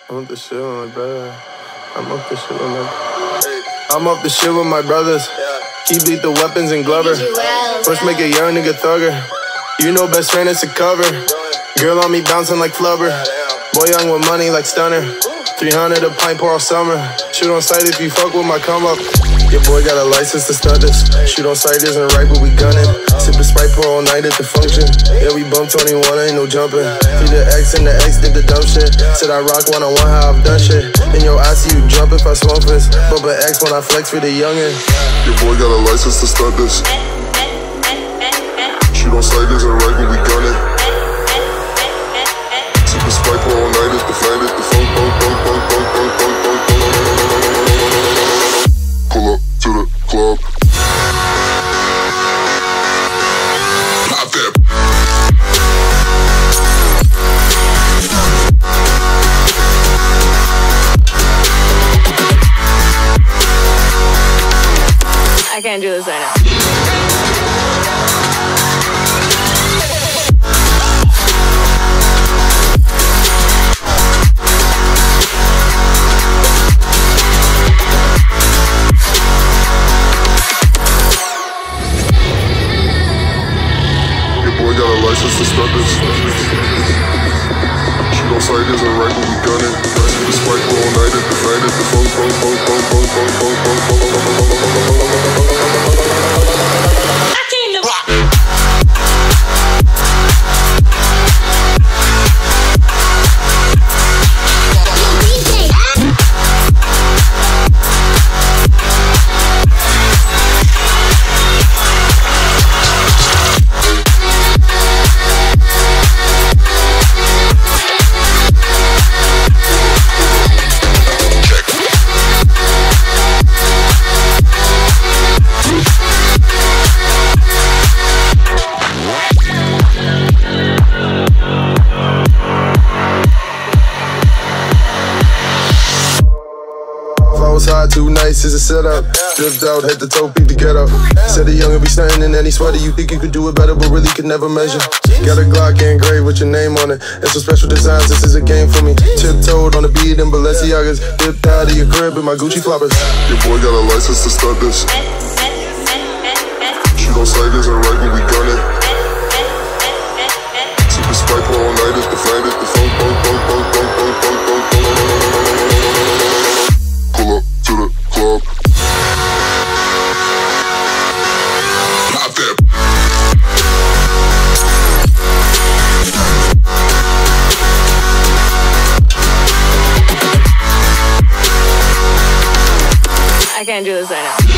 I'm up the shit with my brother. I'm up the shit with my. I'm up the shit with my brothers. Keep lethal weapons and Glover. First make a young nigga thugger. You know best friend is a cover. Girl on me bouncing like flubber. Boy young with money like Stunner. 300 a pint pour all summer. Shoot on sight if you fuck with my come up. Your boy got a license to stunt this. Shoot on sight isn't right, but we gunning. Sippin' Sprite pour all night at the function. Yeah, we bumped 21, ain't no jumping. Feed the X and the X did the dumb shit. Said I rock one-on-one how I've done shit. In your eyes see you jump if I smoke this. Bump an X when I flex for the youngin'. Your boy got a license to stunt this. Shoot on sight isn't right, but we gunning. Sippin' Sprite pour all night at the flight at the funk. Pull up to the club. Pop that. I can't do this right now. Boy got a license to stunt this. Shoot on sight isn't right, but we gunning. The spike all night at the flight at the phone. I came to rock. High, too nice is a setup. Drift out, head to toe, peep to get up. Said the young'un be stunting in any sweater. You think you could do it better, but really could never measure. Got a Glock engraved with your name on it. And some special designs, this is a game for me. Tiptoed on the beat in Balenciagas. Dipped out of your crib in my Gucci floppers. Your boy got a license to stunt this. Shoot on sight isn't right, but we gunning. Sippin' Sprite all night at the flight at the phone. Pull up to the club. Pop that. I can't do this right now.